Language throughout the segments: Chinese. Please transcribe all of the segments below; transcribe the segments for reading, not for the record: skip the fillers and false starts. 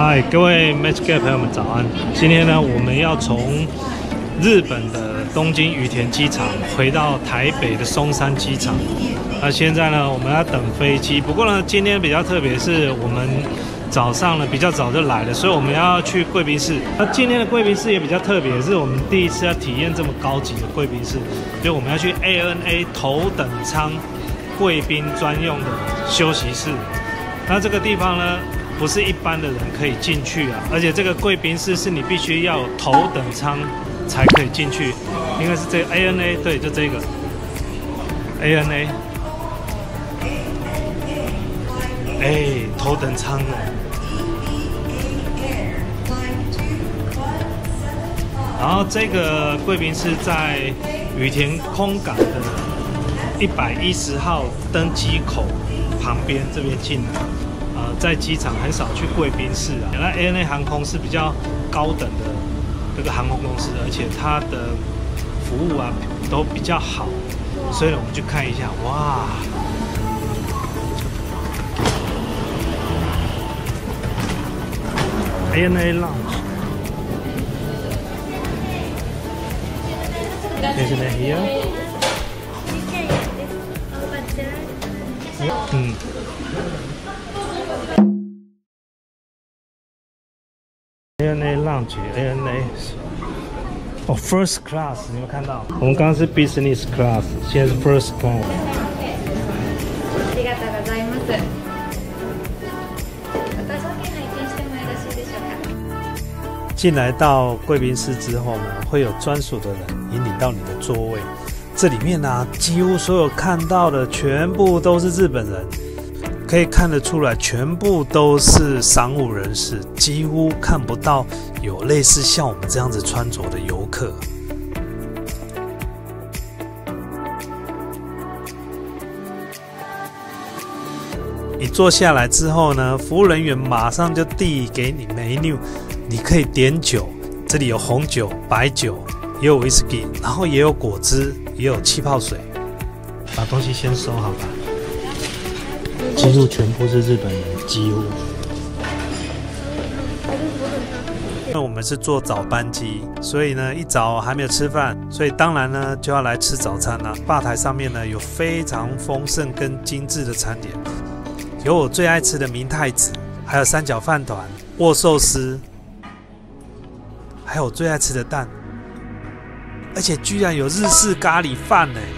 嗨，各位 Matchgate 朋友们早安！今天呢，我们要从日本的东京羽田机场回到台北的松山机场。那现在呢，我们要等飞机。不过呢，今天比较特别，是我们早上呢比较早就来了，所以我们要去贵宾室。那今天的贵宾室也比较特别，是我们第一次要体验这么高级的贵宾室，所以我们要去 ANA 头等舱贵宾专用的休息室。那这个地方呢，不是一般的人可以进去啊，而且这个贵宾室是你必须要有头等舱才可以进去，应该是这个 ANA， 对，就这个 ANA， 头等舱的。然后这个贵宾室在羽田空港的110号登机口旁边这边进来。在机场很少去贵宾室啊。那 ANA 航空是比较高等的这个航空公司，而且它的服务啊都比较好，所以我们去看一下。哇，ANA Lounge， isn't it here？ ANA Lounge ANA 哦 First Class， 你有没有看到？我们刚刚是 Business Class， 现在是 First Class。进来到贵宾室之后呢，会有专属的人引领到你的座位。这里面呢，几乎所有看到的全部都是日本人。可以看得出来，全部都是商务人士，几乎看不到有类似像我们这样子穿着的游客。你坐下来之后呢，服务人员马上就递给你 menu， 你可以点酒，这里有红酒、白酒，也有 whisky， 然后也有果汁，也有气泡水。把东西先收好吧。几乎全部是日本人，几乎。那我们是坐早班机，所以呢一早还没有吃饭，所以当然呢就要来吃早餐啦。吧台上面呢有非常丰盛跟精致的餐点，有我最爱吃的明太子，还有三角饭团、握寿司，还有我最爱吃的蛋，而且居然有日式咖喱饭呢。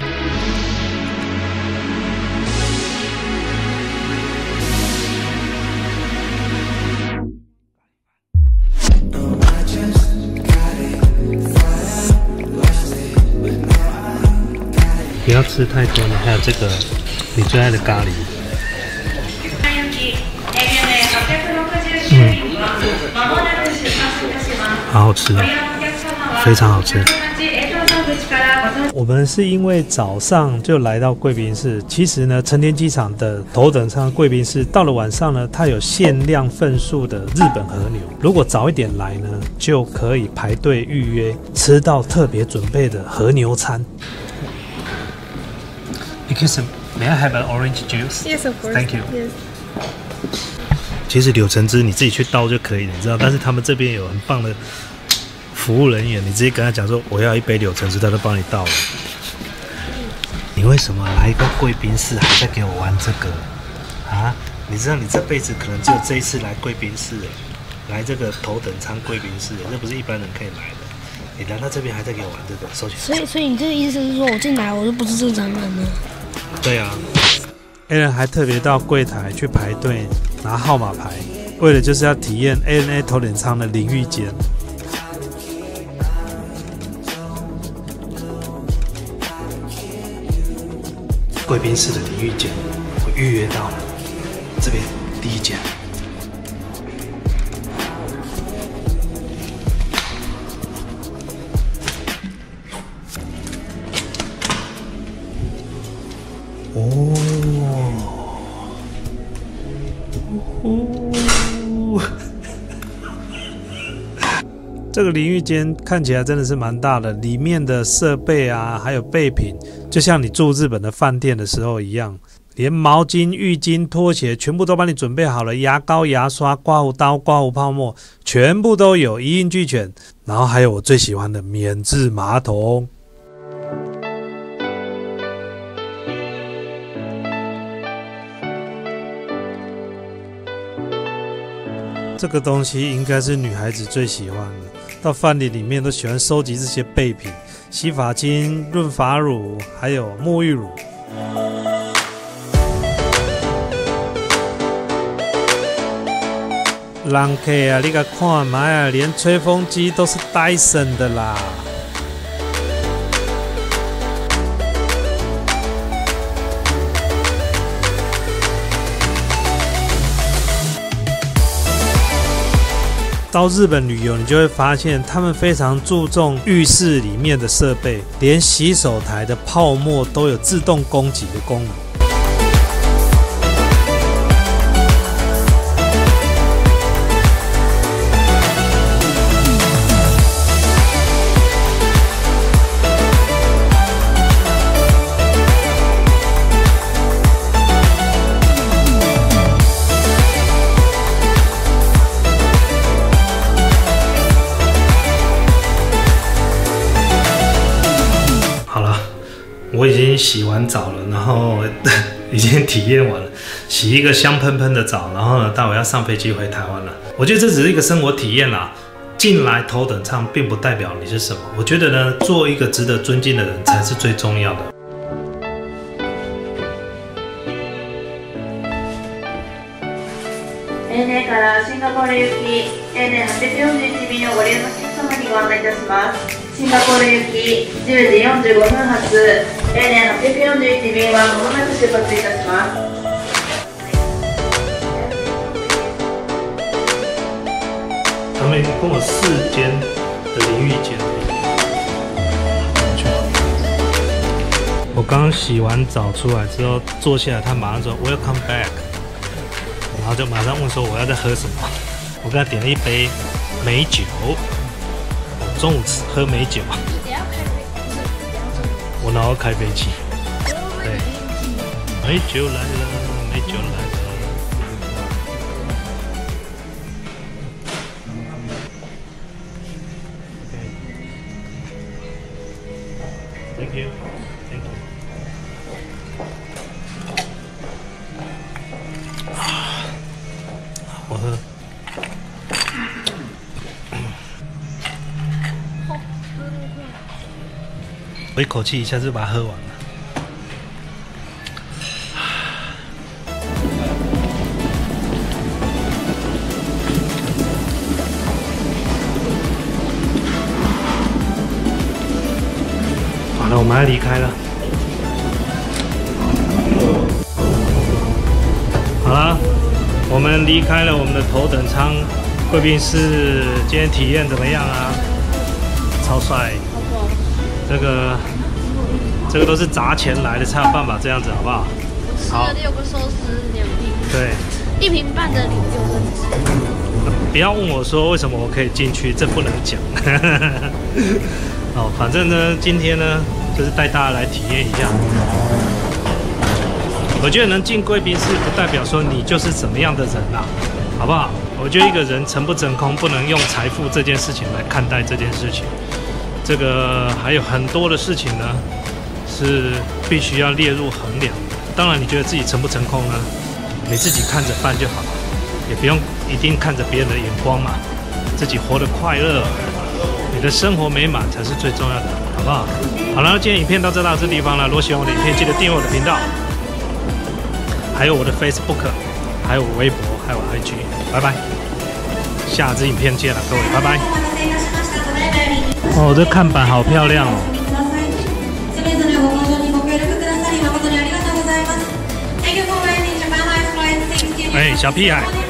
不要吃太多呢，还有这个你最爱的咖喱，好好吃哦，非常好吃。我们是因为早上就来到贵宾室，其实呢，成田机场的头等舱贵宾室到了晚上呢，它有限量份数的日本和牛，如果早一点来呢，就可以排队预约，吃到特别准备的和牛餐。Excuse me, may I have an orange juice? Yes, of course. Thank you. Yes. 其实柳橙汁你自己去倒就可以了，你知道，但是他们这边有很棒的服务人员，你直接跟他讲说我要一杯柳橙汁，他都帮你倒了。你为什么来一个贵宾室还在给我玩这个啊？你知道你这辈子可能只有这一次来贵宾室来这个头等舱贵宾室这不是一般人可以来的。你来到这边还在给我玩这个，收起来。 所以你这个意思是说我进来我就不是正常人了？ 对啊。Alan 还特别到柜台去排队拿号码牌，为了就是要体验 ANA 头等舱的淋浴间。贵宾室的淋浴间，我预约到了，这边第一间。这个淋浴间看起来真的是蛮大的，里面的设备啊，还有备品，就像你住日本的饭店的时候一样， 连毛巾、浴巾、拖鞋全部都帮你准备好了，牙膏、牙刷、刮胡刀、刮胡泡沫，全部都有，一应俱全。然后还有我最喜欢的免治马桶。这个东西应该是女孩子最喜欢的，到饭店里面都喜欢收集这些备品，洗发精、润发乳，还有沐浴乳。人客啊，你甲看嘛啊，连吹风机都是Dyson的啦。到日本旅游，你就会发现他们非常注重浴室里面的设备，连洗手台的泡沫都有自动供给的功能。我已经洗完澡了，然后已经体验完了，洗一个香喷喷的澡，然后呢，待会要上飞机回台湾了。我觉得这只是一个生活体验啦，进来头等舱并不代表你是什么。我觉得呢，做一个值得尊敬的人才是最重要的。 ANA からシンガポール行き ANA841 便をご利用の皆様にご案内いたします。シンガポール行き10時45分発 ANA841 便はまもなく出発いたします。 他们一共有4间的淋浴间。我刚洗完澡出来之后坐下来，他马上说 Welcome back， 然后就马上问说我要再喝什么。我给他点了一杯美酒。中午喝美酒，我哪有开飞机？对，美酒来了，美酒来了。Thank you, thank you。我喝。我一口气一下就把它喝完了。好了，我们要离开了。好了，我们离开了我们的头等舱贵宾室。今天体验怎么样啊？超帅！这个都是砸钱来的，才有办法这样子，好不好？ 我吃了6个寿司2瓶， 对 ，1瓶半的6分之。 不要问我说为什么我可以进去，这不能讲。哦，反正呢，今天呢，就是带大家来体验一下。我觉得能进贵宾室，不代表说你就是怎么样的人啦，好不好？我觉得一个人成不成功，不能用财富这件事情来看待这件事情。这个还有很多的事情呢，是必须要列入衡量的。当然，你觉得自己成不成功呢？你自己看着办就好了，也不用一定看着别人的眼光嘛。自己活得快乐，你的生活美满才是最重要的，好不好？好了，今天影片到这地方了。如果喜欢我的影片，记得订阅我的频道，还有我的 Facebook， 还有我微博，还有我 IG。拜拜，下支影片见了，各位，拜拜。哦，这看板好漂亮哦。哎，小屁孩。